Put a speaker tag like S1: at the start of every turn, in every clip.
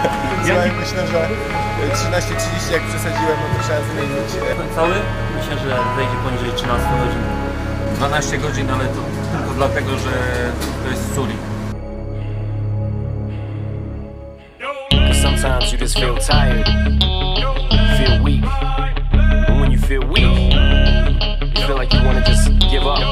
S1: Ja myślę, że 13:30 jak przesadziłem, no to trzeba zmienić.
S2: Cały? Myślę, że wejdzie poniżej 13 godzin.
S3: 12 godzin, ale to tylko dlatego, że to jest Suli.
S4: Sometimes you just feel tired, feel weak, and when you feel weak, you feel like you wanna just give up.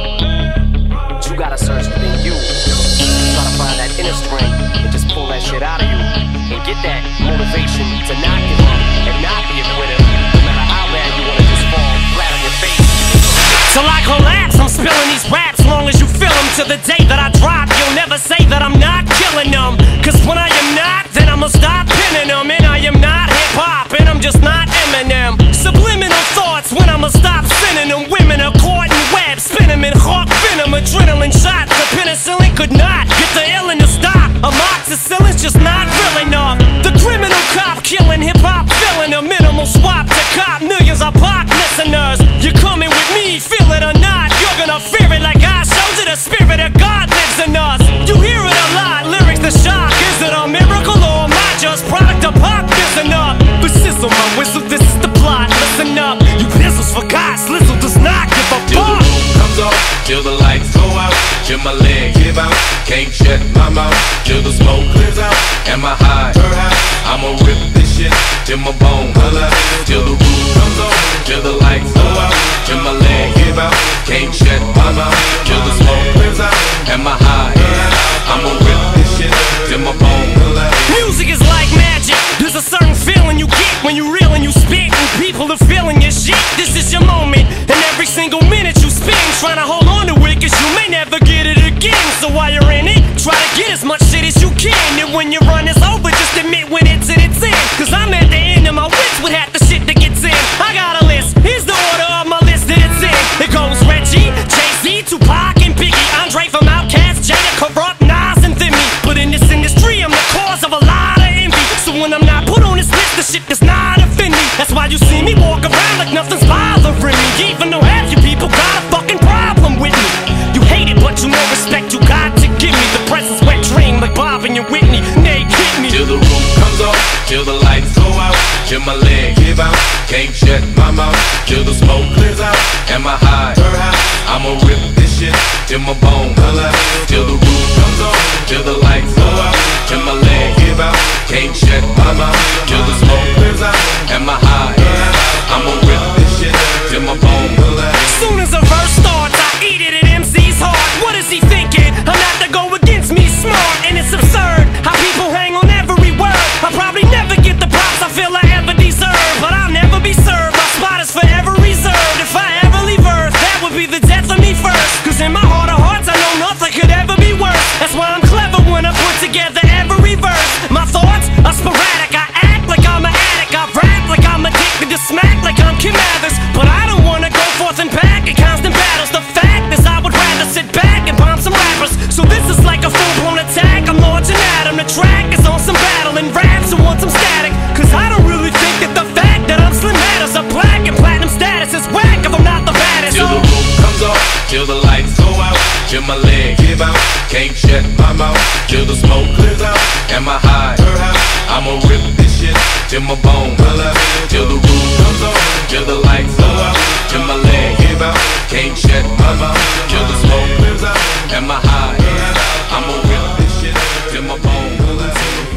S4: But you gotta search within you, try to find that inner strength and just pull that shit out of you and get that motivation to not give up and not be a quitter, no matter how bad you wanna just fall flat on your face. Till I collapse, I'm spilling these raps long as you feel them. To the day that I drop, you'll never say that I'm not killing them. Cause when I am not, then I'ma stop pinning them. And I am not hip-hop, and I'm just not Eminem. Subliminal thoughts when I'ma stop sending them. Women are caught in web, spin them in hawk venom. Adrenaline shots, the penicillin could not get the illin to stop. Amoxicillin's just not real enough. The criminal cop killing hip-hop, filling a minimal swap to cop millions of pop listeners. You're coming with me, feel it or not, you're gonna fear it like I showed you. The spirit of God lives in us. You hear it a lot, lyrics to shock. Is it a miracle or am I just product of pop? Listen up, but sizzle my whistle, this is the plot. Listen up, you pizzles forgot, Slizzle does not give a fuck.
S5: Till the roof comes off, till the lights go out, till my leg give out, can't shut my mouth, till the smoke clears out, and my high, I'ma rip this shit till my bone color, till the roof comes off, till the lights go out, till my leg give out, can't shut my mouth, till the smoke clears out, and my high, I'ma rip this shit till my bone color.
S4: Music is like magic, there's a certain feeling you get when you reel and you spit, and people are feeling your shit. This is your moment, and every single minute you spend trying to hold on to it, cause you may never get it again. So while you're in it, try to get as much shit as you can, and when your run is over, just admit when it's in its end. Cause I'm at the end of my wits with half the shit that gets in. I got a list, here's the order of my list that it's in. It goes Reggie, Jay-Z, Tupac, and Biggie, Andre from Outkast, Jada, Corrupt, Nas, and Thimmy. But in this industry, I'm the cause of a lot of envy. So when I'm not put on this list, the shit does not offend me. That's why you see me walk around like nothing's bothering me, even though half you people got a fucking problem with me. You hate it, but you know respect you got to give me. The presence wet dream like Bob and your Whitney. Nay, hit me.
S5: Till the roof comes off, till the lights go out, till my leg give out, can't shut my mouth, till the smoke clears out, and my high, I'ma rip this shit till my bone color, till the roof comes off, till the lights go out, till my leg give out, can't shut my mouth, till the smoke clears out, and my high, I'ma rip this shit till my bone color.
S4: Soon as a verse starts, I eat it at MC's heart. What is he thinking? I'm not to go against me, smart, and it's absurd how people hang on every word. I'll probably never get the props I feel I ever deserve, but I'll never be served. My spot is forever reserved. If I ever leave Earth, that would be the death of me first. Cause in my heart of hearts, I know nothing could ever be worse. That's why I'm clever when I put together every verse. My thoughts are sporadic. I act like I'm an addict. I rap like I'm addicted to smack like I'm Kim Mathers. But I don't wanna go forth and back in constant battles. The fact is I would rather sit back and bomb some rappers. So this is like a full-blown attack. I'm launching at him. The track is on some battle and raps who want some static. Cause I don't really think that the fact that I'm slim matters. A black and platinum status is whack if I'm not the baddest.
S5: Till the roof comes off, till the lights go out, till my leg give out, can't shut my mouth, till the smoke clears out, and my high, I'ma rip this shit till my bone color, till the roof comes off, till the lights go out, till my leg give out, can't shut my mouth, till the smoke clears out, and my high, I'ma rip this shit till my bone color.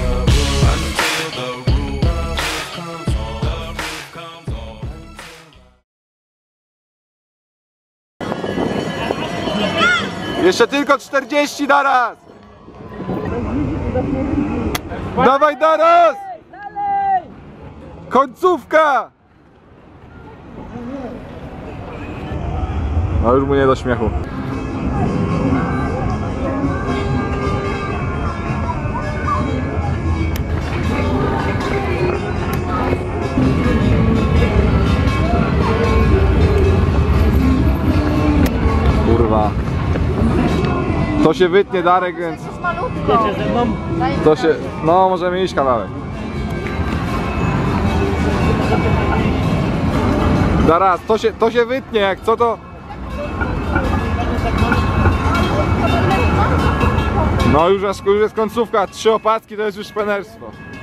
S1: Jeszcze tylko 40 naraz! Dawaj naraz! Końcówka! No już mu nie do śmiechu. Kurwa. To się wytnie, Darek, więc... To się... No, możemy iść kawałek. Zaraz, to się wytnie, jak co to... No już jest końcówka, 3 opaski to jest już szpanerstwo.